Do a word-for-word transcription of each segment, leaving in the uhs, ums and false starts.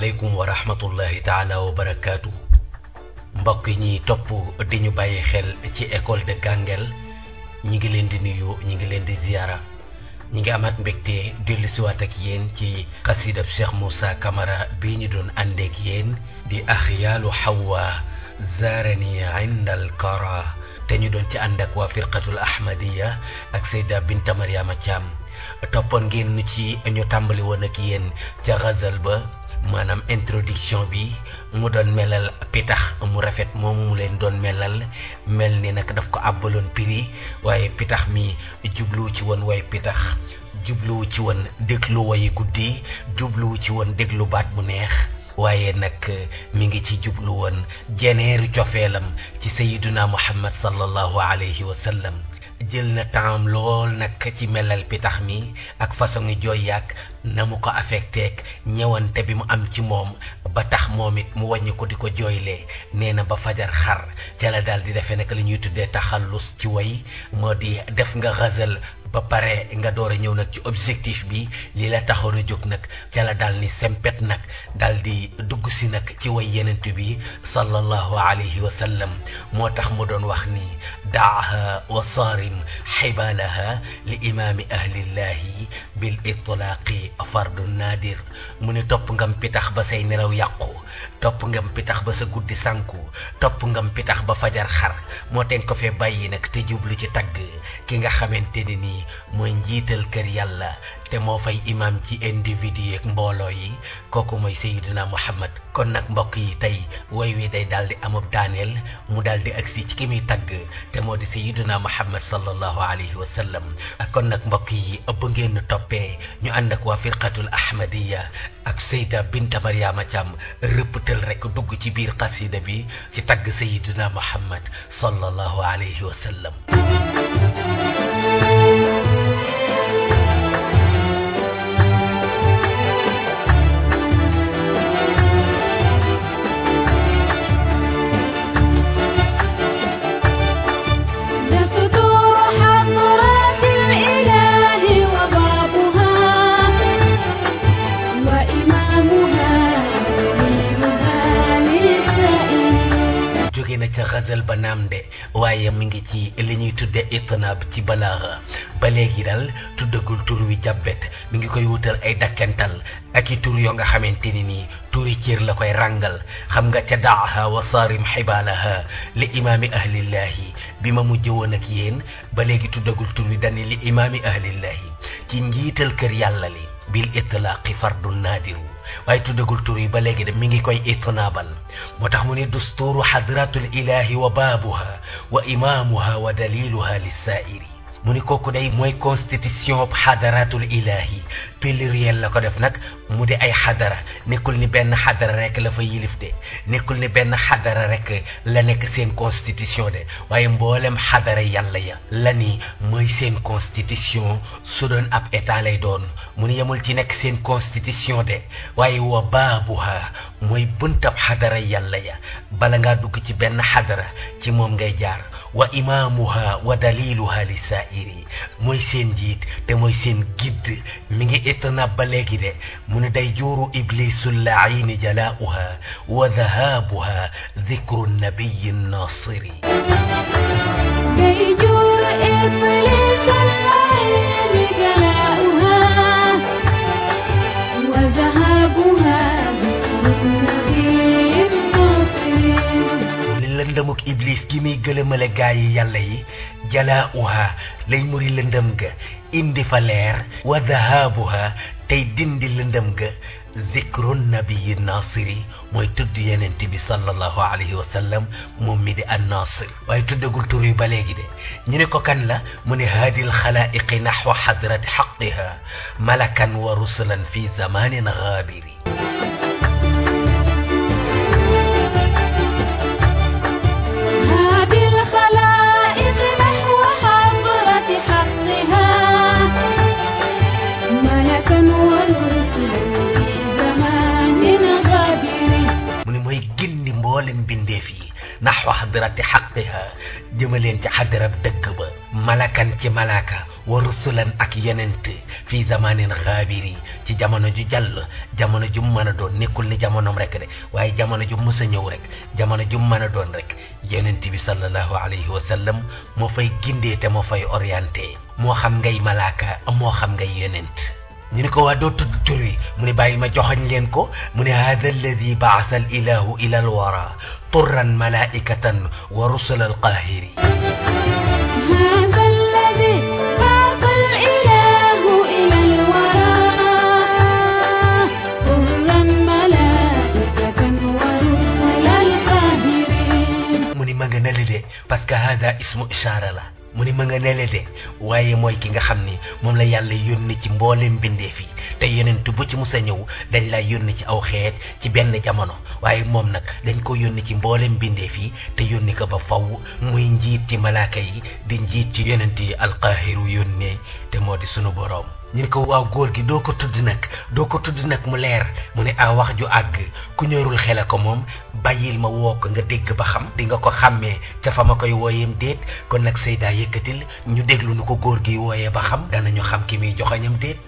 عليكم ورحمة الله تعالى وبركاته. mbokk ñi topp di ñu bàyyi xel ci école de Ganguel ñi ngi leen di nuyu ñi ngi leen di ziara ñi ngi amat mbégte dellu siwaat ak yéen ci xasida Cheikh Moussa Camara bii ñu doon àndeek yéen di axyaalu Hawa zarani inda al kara te ñu doon ci ànd ak waa firqatul ahmadiya ak Seyda Binta Mariama Thiam toppoon ngeen nu ci ñu tàmbali woon ak yéen ca ghazal ba maanaam introduction bi mu doon melal pitax mu rafet moomu mu leen doon melal mel ni nag daf ko àbbaloon piri waaye pitax mi jubluwu ci woon way pitax jubluwu ci woon déglu wayi guddi jubluwu ci woon déglu baat bu neex waaye nag mi ngi ci jublu woon jeneeru cofeelam ci sayyiduna Muhammad sallallahu alayhi wa sallam jël na temps lool nag ci melal pitax mi ak façon ngi jooy yàgg na mu ko affecté ñëwante bi mu am ci moom ba tax moom it mu wàññi ko di ko jooylee nee na ba fajar xar ca la daal di defee nag li ñuy tuddee taxallus ci way moo di def nga ghazal ba pare nga door a ñëw nag ci objectif bi li la taxoon a jóg nag ca la daal ni sempet nag daal di dugg si nag ci way yenent bi sallallahu alayhi wa sallam moo tax mu doon wax ni daaha wa saarim xibalaha li imaami ahlillahi bil itlaaqi fardu naadir mu ne topp ngam pitax ba say nelaw yàqu topp ngam pitax ba sa guddi sànku topp ngam pitax ba fajar xar moo teen ko fee bàyyi nag te jublu ci tagg ki nga xamante ne nii mooy njiital kër yàlla te moo fay imam ci individu yeeg mbooloo yi kooku mooy Sayyidina Muhammad kon nag mbokk yi tey woy wi day daal di amub daaneel mu daal di agsi ci ki muy tagg te moo di Sayyidina Muhammad sallallahu alayhi wa sallam kon nag mbokk yi ëpp ngeen toppee ñu ànd ak waa firqatul ahmadiya ak Seyda Binta Mariama Thiam rëpptal rek dugg ci biir qasida bi ci tagg Sayyidina Muhammad sallallahu alayhi wa sallam. ca ghazal ba naam de waaye mi ngi ci li ñuy tudde itnaab ci balaaxa ba léegi daal tuddagul tur wi jàbbet mi ngi koy wutal ay dakkental ak i tur yoo nga xamante ni nii turi cër la koy ràngal xam nga ca daaha wa saarim xibaalaha li imaami ahlillahi bi ma mujj woon ak yéen ba léegi tuddagul tur wi dani li imaami ahlillahi ci njiital kër yàlla li bil itlaaqi fardu naadiru waaye tuddagul tur yi ba léegi de mi ngi koy itnaabal moo tax mu ne dusturu hadratul ilahi wa baabuha wa imaamuha wa daliluha lissaa'iri mu ni kooku day mooy constitution xadaratul ilahi pluriel la ko def nag mu di ay xadara nekkul ni benn xadara rek la fa yilif de nekkul ni benn xadara rek la nekk seen constitution de waaye mboolem xadara yàlla ya la ni mooy seen constitution su doon ab état lay doon mu ni yemul ci nekk seen constitution de waaye wa baabuha mooy buntab xadara yàlla ya bala ngaa dugg ci benn xadara ci moom ngay jaar wa imaamuha wa daliluha lissaa'iri mooy seen jiit te mooy seen guide mi ngi itnaab ba léegi de mu ne day juuru iblisul la'iini jalaa'uha wa dhahaabuha dhikru nabiyi nasiri day juuru iblisul la'iini jalaa'uha wa dhahaabuha dhikru nabiyi nasiri lëndëmuk iblis gi muy gëlëmale gaa yi yàlla yi jalaa'uha lay muri lëndëm ga indi fa leer wa dhahaabuha tey dindi lëndëm ga zikru nabiyi nasiri mooy tudd yenent bi sallallahu alayhi wa sallam moom mi di an nasir waaye tuddagul tur yi ba léegi de ñu ne ko kan la mu ne haadil xalaa'iqi naxwa xadrati xaqiha malakan wa rusulan fi zamanin gaabiri mboolem bindeef yi naxwa xadrati xaqiha jëmaleen ci xadarab dëgg ba malakan ci malaka wa rusulan ak yenent fi zamanin xaabiri ci jamono ju jàll jamono ju mën a doon nekkul ni jamonoom rek de waaye jamono ju mës a ñëw rek jamono ju mën a doon rek yonent bi sallallahu alayhi wa sallam moo fay gindee te moo fay orienté moo xam ngay malaaka moo xam ngay yonent ñu ne ko waa doo tudd tur wi mu ne bàyyil ma joxoñ leen ko mu ne hada alladi baasa al ilahu ila al wara turran malaikatan wa rusula al qahiri parce que hada ismu ishaara la mu ni ma nga nele de waaye mooy ki nga xam ni moom la yàlla yónni ci mboolem bindeef yi te yonent bu ci musa ñëw dañ lay yónni ci aw xeet ci benn jamono waaye moom nag dañ ko yónni ci mboolem bindeef yi te yónni ko ba faw muy njiit ci malaaka yi di njiit ci yonent yi alqaahiru yónnee te moo di sunu boroom ñu ne ko waaw góor gi doo ko tudd nag doo ko tudd nag mu leer mu ne a wax ju àgg ku ñorul xele ko moom bàyyil ma woo ko nga dégg ba xam di nga ko xàmmee ca fa ma koy wooyeem déet kon nag Seyda yëkkatil ñu déglu nu ko góor gi wooyee ba xam danañu xam ki muy joxoñam déet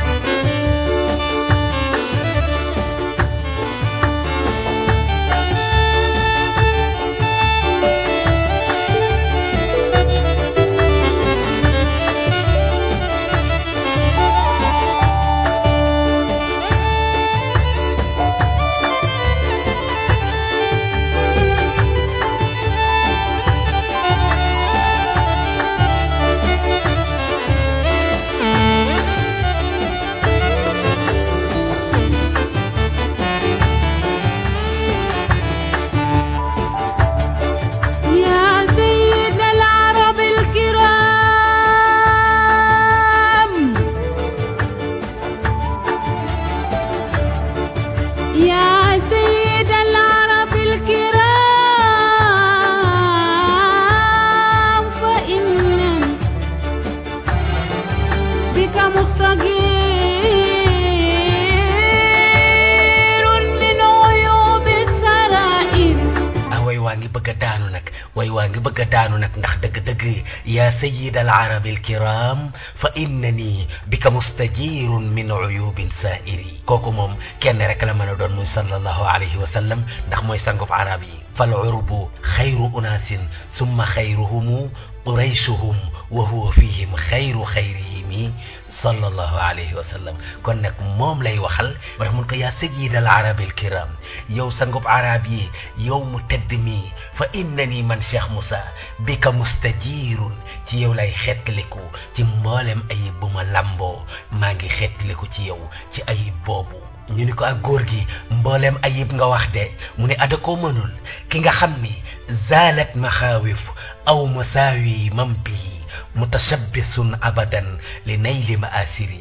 يا سيد العرب الكرام فإنني بك مستجير من عيوب سائري كوكو موم كين رك لا مانا دون صلى الله عليه وسلم ndax moy sangub arab yi فالعرب خير أناس ثم خيرهم قريشهم وهو فيهم خير خيرهم صلى الله عليه وسلم كون نك موم لاي وخال رحمن يا سيد العرب الكرام يو سانغوب عربي يو متدمي فانني من شيخ موسى بك مستجير تي يو لاي خيتليكو تي مولم ايب بوما لامبو ماغي خيتليكو تي يو تي ايب بوبو ñu ni ko ak góor gi mboolem ayib nga wax de mu ne ada ko mënul ki nga xam ni zalat maxaawif aw masaawi mam bii mutashabbisun abadan li nayli maasiri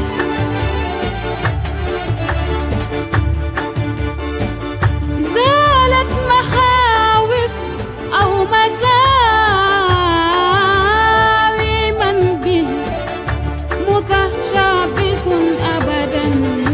zalat maxaawif aw masaawi man bii mutashabbisun abadan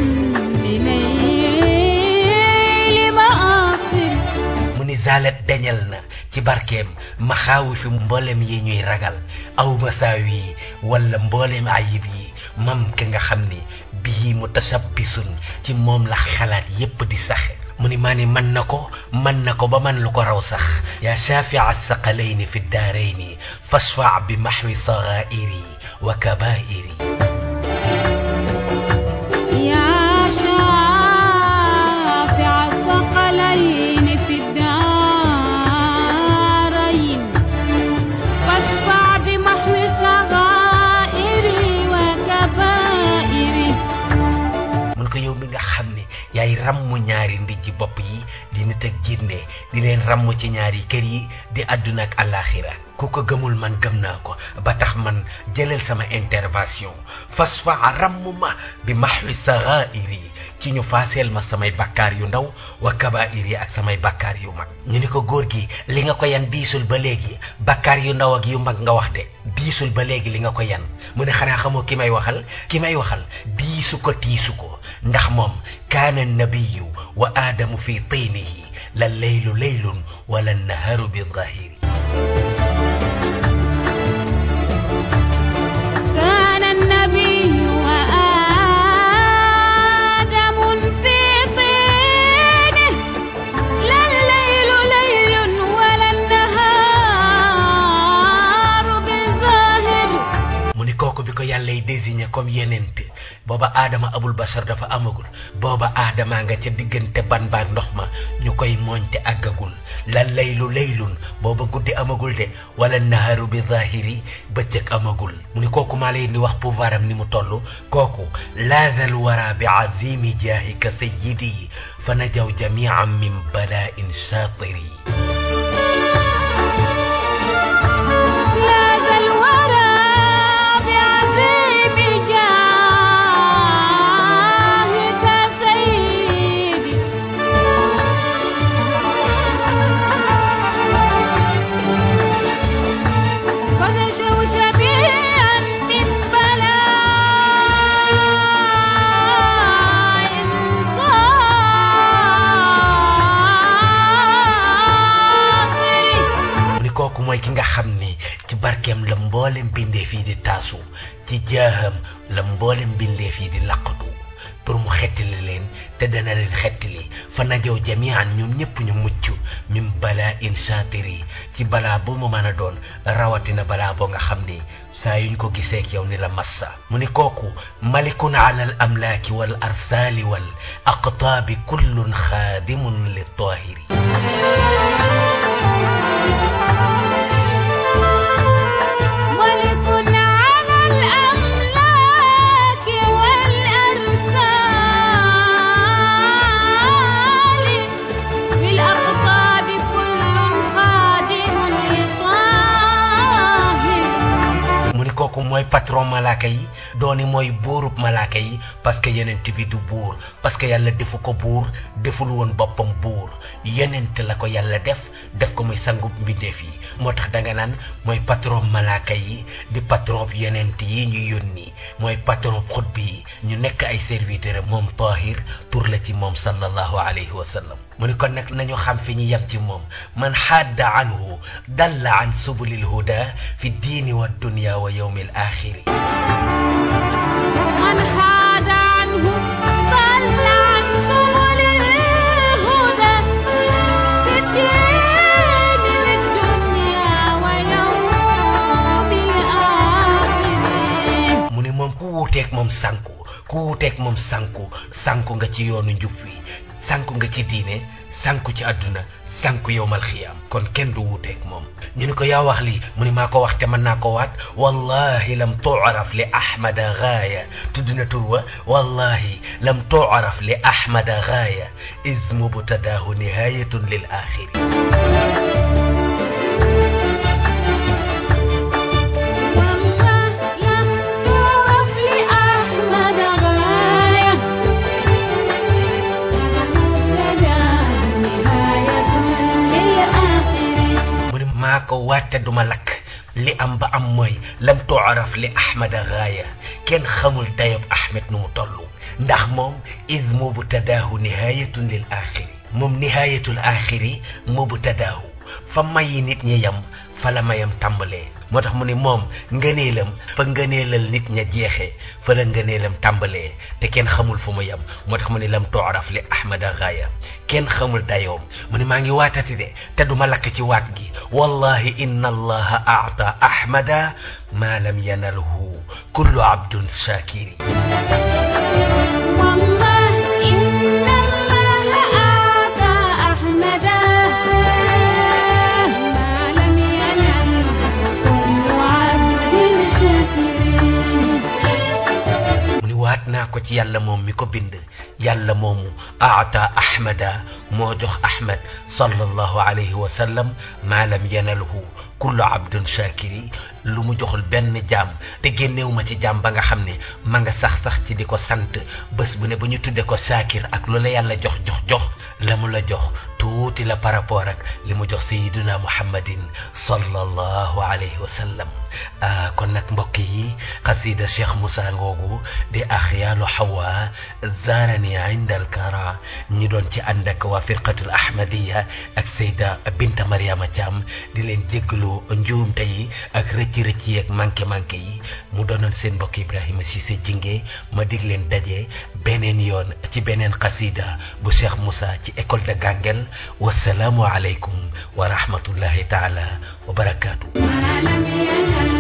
zalat dañal na ci barkeem maxaawi fi mboolem yi ñuy ragal aw masaawi wala mboolem ayib yi mam ki nga xam ni bii mutashabbisun ci moom la xalaat yépp di saxe mu ni maa ni mën na ko mën na ko ba man lu ko raw sax yaa shafia thaqalayni fi daarayni fashfa bi mahwi saghairi wa kabairi yaa shafia thaqalayni fi yaay rammu ñaari ndijji bopp yi di nit ak jinne di leen rammu ci ñaari kër yi di àdduna ak alaxira ku ko gëmul man gëm naa ko ba tax man jëlal sama intervention fasfa rammu ma bi mahwi saghairi ci ñu faaseel ma samay bakkaar yu ndaw wa kabair yi ak samay bakkaar yu mag ñu ni ko góor gi li nga ko yan diisul ba léegi bakkaar yu ndaw ak yu mag nga wax de diisul ba léegi li nga ko yan mu ne xanaa xamoo ki may waxal ki may waxal diisu ko tiisu ko ndax moom kaana nabiyu wa aadamu fi tiinihi la leylu leylun wala naharu bi dhahiri كان النبي وآدم booba aadama abul bashar dafa amagul booba aadama nga ca diggante ban baag ndox ma ñu koy mooñte àggagul la laylu laylun booba guddi amagul de wala naharu bi zahiri bëccëg amagul mu ni kooku maa lay ni wax pouvoir am ni mu toll kooku laadal wara bi azimi jaahika sayyidi fa najaw jamian min bala'in shatiri mooy ki nga xam ne ci barkeem la mboolem bindeef yi di taasu ci jaaham la mboolem bindeef yi di laqatu pour mu xettali leen te dana leen xettali fa najaw jamian ñoom ñëpp ñu mucc min balaa in shatiri ci balaa bu mu mën a doon rawatina balaa boo nga xam ne saa yuñ ko gisee ak yow ni la massa mu ni kooku malikun ala al amlaaki wal arsaali wal aqtaabi kullun xaadimun li tahiri kooku mooy patron malaaka yi dooni mooy buurub malaaka yi parce que yenent bi du buur parce que yàlla defu ko buur deful woon boppam buur yenent la ko yàlla def def ko muy sangub mbindeef yi moo tax danga naan mooy patron malaaka yi di patron yenent yi ñu yónni mooy patron xutbi yi ñu nekk ay serviteur moom tahir tur la ci moom sallallahu alayhi wa sallam mu ni kon nag nañu xam fi ñu yem ci moom man xadda anhu dalla an subulil huda fi diini wa dunya wa yawmi al axiri man xadda anhu dalla an subulil huda fi diini wa dunya wa yawmi al axiri mu ni moom ku wuuteeg moom sanku ku wuuteeg moom sanku sanku nga ci yoonu njub wi sanku nga ci diine sanku ci àdduna sanku yowmal xiyaam kon kenn du wuuteeg moom ñu ni ko yaa wax lii mu ni maa ko wax te mën naa ko waat wallahi lam tu'raf li ahmada gaaya tudd na tur wa wallahi lam tu'raf li ahmada gaaya ismu butadaahu nihayatun lil axiri ko waate duma lakk li am ba am mooy lam tu'raf li ahmada gaaya kenn xamul dayob ahmed nu mu toll ndax moom id mubtadaahu nihayatun lil axiri moom nihayatul axiri mubtadaahu fa mayi nit ñi yam fa la mayam tàmbalee moo tax mu ne moom ngëneelam fa ngëneelal nit ña jeexee fa la ngëneelam tàmbalee te kenn xamul fu mu yem moo tax mu ne lam tu'raf li ahmada gaaya kenn xamul dayoom mu ne maa ngi waatati de te duma lakk ci waat gi wallahi inna allaha aata ahmada ma lam yanalhu kullu abdun shakiri waat naa ko ci yàlla moom mi ko bind yàlla moomu aata ahmada moo jox ahmad sallallahu alayhi wa sallam maa lam yanalhu kullu abdun shakiri lu mu joxul benn jaam te génnewu ma ci jaam ba nga xam ne ma nga sax-sax ci di ko sant bés bu ne bu ñu tudde ko shakir ak lu la yàlla jox jox jox la mu la jox tuuti la par rapport ak li mu jox sayiduna muhammadin sallallahu alayhi wa sallam kon nag mbokk yi xasida Cheikh Moussa ngoogu di axyaalu hawa zaarani inda alkara ñi doon ci ànd ak waa firqatul ahmadiya ak sayda binta mariama Thiam di leen jéggalu njuumte yi ak rëcc rëcc yi ak manqué manqué yi mu doonoon seen mbokk Ibrahima Cissé Jingué ma dig leen daje beneen yoon ci beneen xasida bu Cheikh Moussa ci école de Ganguel wasalaamu aleykum wa rahmatullahi taala wa barakaatu.